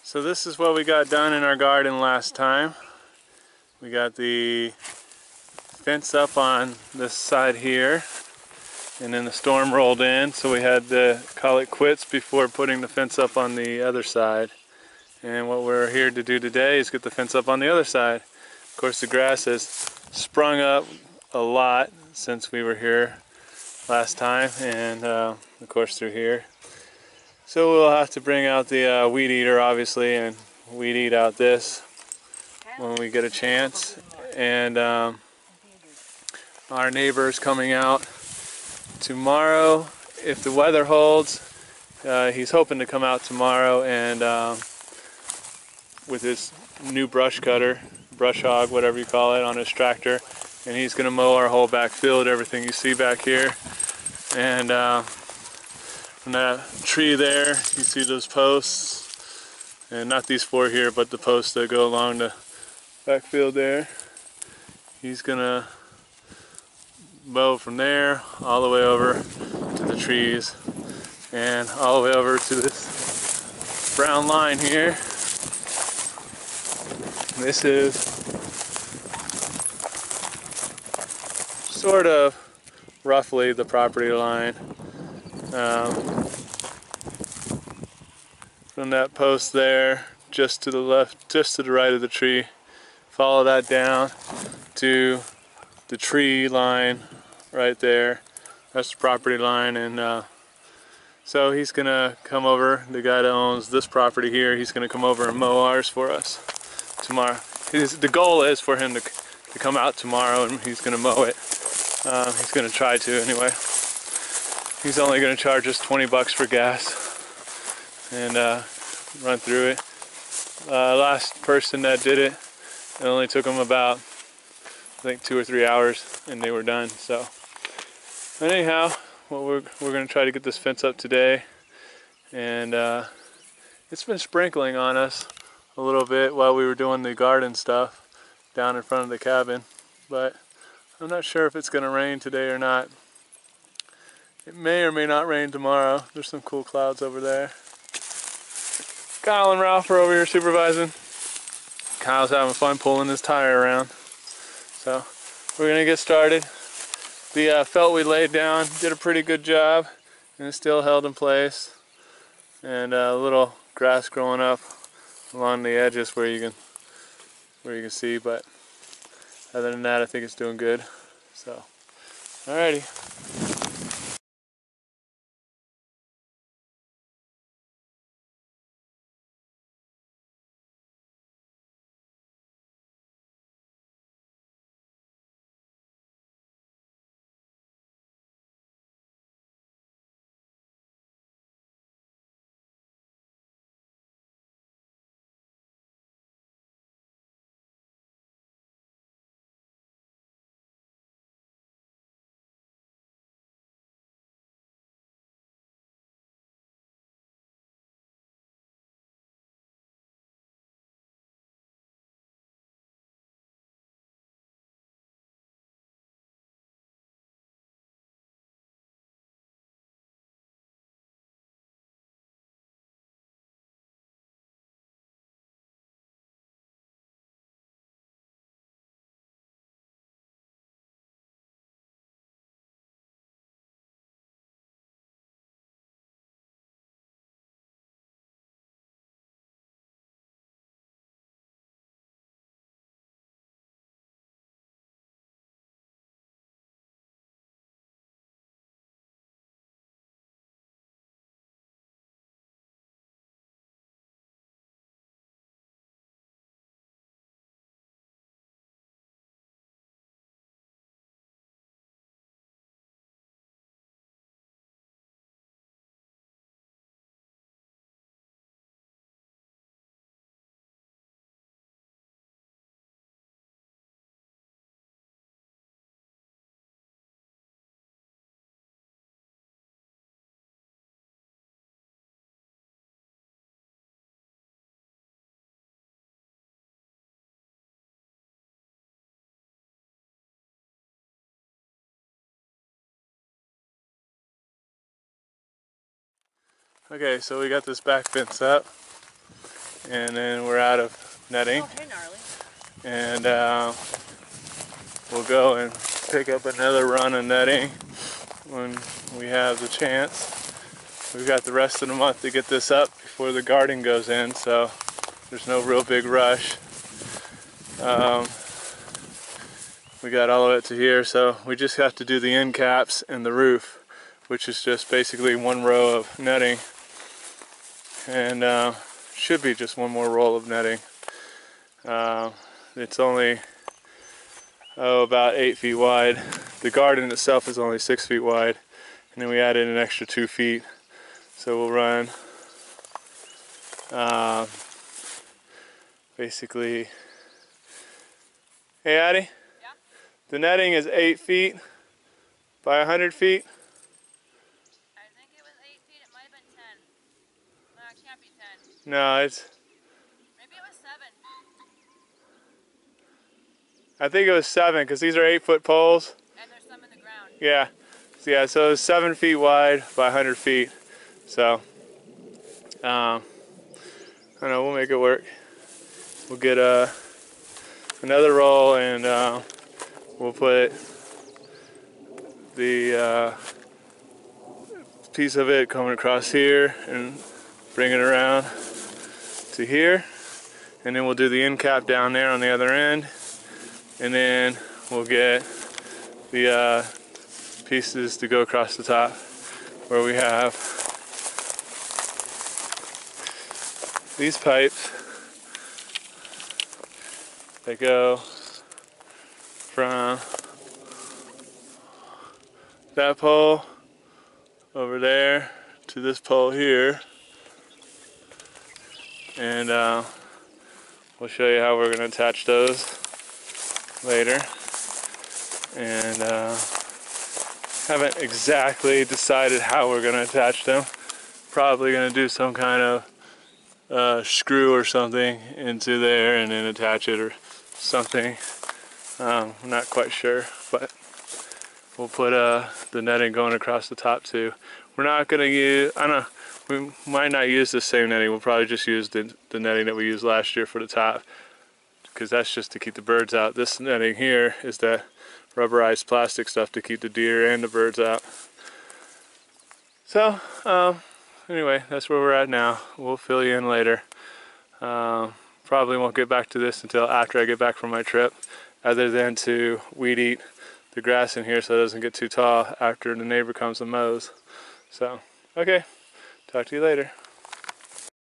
So this is what we got done in our garden last time. We got the fence up on this side here, and then the storm rolled in, so we had to call it quits before putting the fence up on the other side. And what we're here to do today is get the fence up on the other side. Of course, the grass has sprung up a lot since we were here last time, and of course through here. So we'll have to bring out the weed eater, obviously, and weed eat out this when we get a chance. And our neighbor's coming out tomorrow if the weather holds. He's hoping to come out tomorrow and with his new brush cutter, brush hog, whatever you call it, on his tractor, and he's going to mow our whole back field, everything you see back here. And from that tree there, you see those posts, and not these four here, but the posts that go along the backfield there. He's gonna mow from there all the way over to the trees and all the way over to this brown line here. This is sort of roughly the property line. From that post there, just to the left, just to the right of the tree, follow that down to the tree line right there. That's the property line, and so he's gonna come over, the guy that owns this property here, he's gonna come over and mow ours for us tomorrow. The goal is for him to come out tomorrow, and he's gonna mow it. He's gonna try to anyway. He's only gonna charge us 20 bucks for gas and run through it. Last person that did it, it only took them about, I think, 2 or 3 hours, and they were done. So, but anyhow, well, we're gonna try to get this fence up today, and it's been sprinkling on us a little bit while we were doing the garden stuff down in front of the cabin, but I'm not sure if it's gonna rain today or not. It may or may not rain tomorrow. There's some cool clouds over there. Kyle and Ralph are over here supervising. Kyle's having fun pulling his tire around. So we're gonna get started. The felt we laid down did a pretty good job, and it's still held in place. And a little grass growing up along the edges where you can see. But other than that, I think it's doing good. So, alrighty. Okay, so we got this back fence up, and then we're out of netting. Oh, hey, gnarly. And we'll go and pick up another run of netting when we have the chance. We've got the rest of the month to get this up before the garden goes in, so there's no real big rush. We got all of it to here, so we just have to do the end caps and the roof, which is just basically one row of netting, and should be just one more roll of netting. It's only about 8 feet wide. The garden itself is only 6 feet wide, and then we added an extra 2 feet, so we'll run basically. Hey Addie? Yeah? The netting is 8 feet by 100 feet. I think it was 8 feet. It might have been 10. No, it can't be 10. No, it's. Maybe it was 7. I think it was 7 because these are 8-foot poles. And there's some in the ground. Yeah. So it's 7 feet wide by 100 feet. So, I don't know, we'll make it work. We'll get another roll, and we'll put the piece of it coming across here and bring it around to here, and then we'll do the end cap down there on the other end, and then we'll get the pieces to go across the top where we have these pipes that go from that pole over there to this pole here, and we'll show you how we're going to attach those later. And haven't exactly decided how we're going to attach them. Probably going to do some kind of screw or something into there and then attach it or something. I'm not quite sure, but we'll put the netting going across the top too. We're not going to use, I don't know, we might not use the same netting. We'll probably just use the netting that we used last year for the top, because that's just to keep the birds out. This netting here is that rubberized plastic stuff to keep the deer and the birds out. So anyway, that's where we're at now. We'll fill you in later. Probably won't get back to this until after I get back from my trip, other than to weed eat the grass in here so it doesn't get too tall after the neighbor comes and mows. So, okay, talk to you later.